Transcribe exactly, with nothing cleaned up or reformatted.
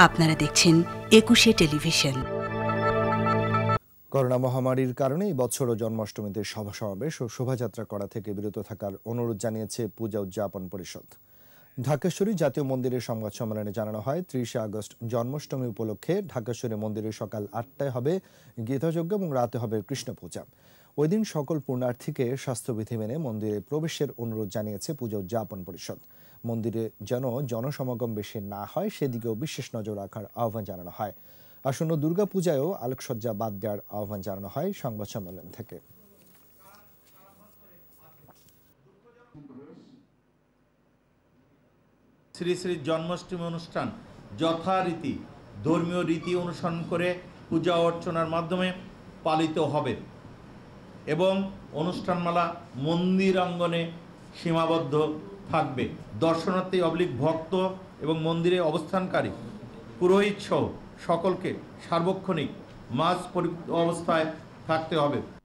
আপনারা দেখছেন একুশে টেলিভিশন। করোনা মহামারীর কারণে এই বছরও জন্মাষ্টমীতে সভা সমাবেশ ও শোভাযাত্রা করা থেকে বিরত থাকার অনুরোধ জানিয়েছে পূজা উদযাপন পরিষদ। ঢাকেশ্বরী জাতীয় মন্দিরের সংবাদ সম্মেলনে জানানো হয়, ত্রিশে আগস্ট জন্মাষ্টমী উপলক্ষে ঢাকেশ্বরী মন্দিরে সকাল আটটায় হবে গীতাযজ্ঞ এবং রাতে হবে কৃষ্ণ পূজা। ওই দিন সকল পুণ্যার্থীকে স্বাস্থ্যবিধি মেনে মন্দিরে প্রবেশের অনুরোধ জানিয়েছে পূজা উদযাপন পরিষদ। মন্দিরে যেন জনসমাগম বেশি না হয় সেদিকেও বিশেষ নজর রাখার আহ্বান জানানো হয়। আসন্ন দুর্গাপূজায়ও আলোকসজ্জা বাদ দেওয়ার আহ্বান জানানো হয় সংবাদ সম্মেলন থেকে। শ্রী শ্রী জন্মাষ্টমী অনুষ্ঠান যথারীতি ধর্মীয় রীতি অনুসরণ করে পূজা অর্চনার মাধ্যমে পালিত হবে এবং অনুষ্ঠানমালা মন্দির অঙ্গনে সীমাবদ্ধ থাকবে। দর্শনার্থী অবলিক ভক্ত এবং মন্দিরে অবস্থানকারী পুরোহিত সহ সকলকে সার্বক্ষণিক মাস্ক পরিহিত অবস্থায় থাকতে হবে।